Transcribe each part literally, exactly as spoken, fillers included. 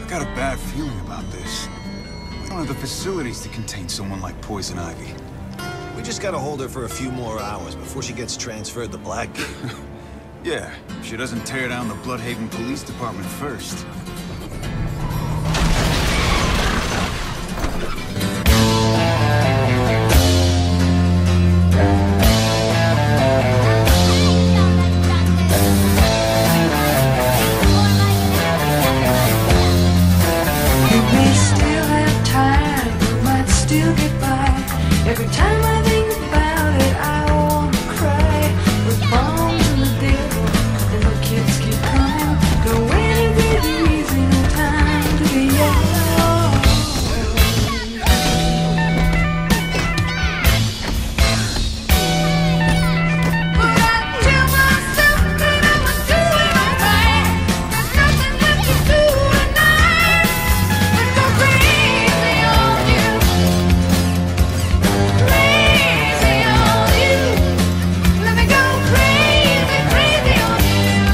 I got a bad feeling about this. We don't have the facilities to contain someone like Poison Ivy. We just gotta hold her for a few more hours before she gets transferred to Blackgate. Yeah, if she doesn't tear down the Bloodhaven Police Department first. Every time I think about it, I wanna cry. With bombs in the dip, and the kids keep coming. No any good reason, no time to be young. But I tell myself that I'ma do it alright. There's nothing left to do tonight. Let's go crazy on you. Crazy on you. Let me go crazy, crazy on you.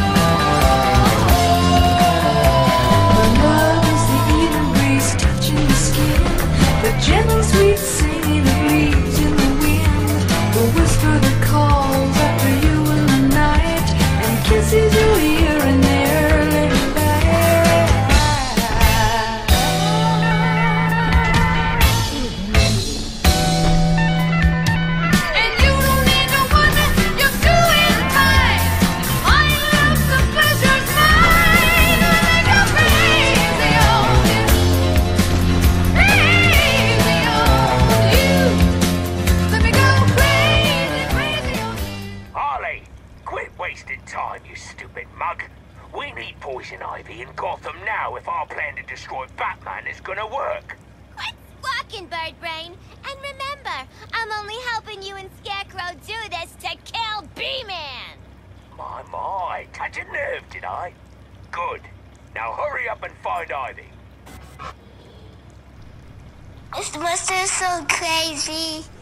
The love is the even breeze touching the skin. The gentle sweet singing of leaves in the wind. The whisper that calls after you in the night. And kisses you here and there, little babe. And you don't need no wonder, you're doing fine. My love, the pleasure's mine. Let me go crazy on you. Crazy on you. Let me go crazy, crazy on you. Harley, quit wasting time, you stupid mug. We need Poison Ivy in Gotham now if our plan to destroy Batman is gonna work. Quit squawking, Bird Brain. And remember, I'm only helping you and Scarecrow do this to kill B-Man. My, my, touch a nerve, did I? Good. Now hurry up and find Ivy. Mister Buster is so crazy.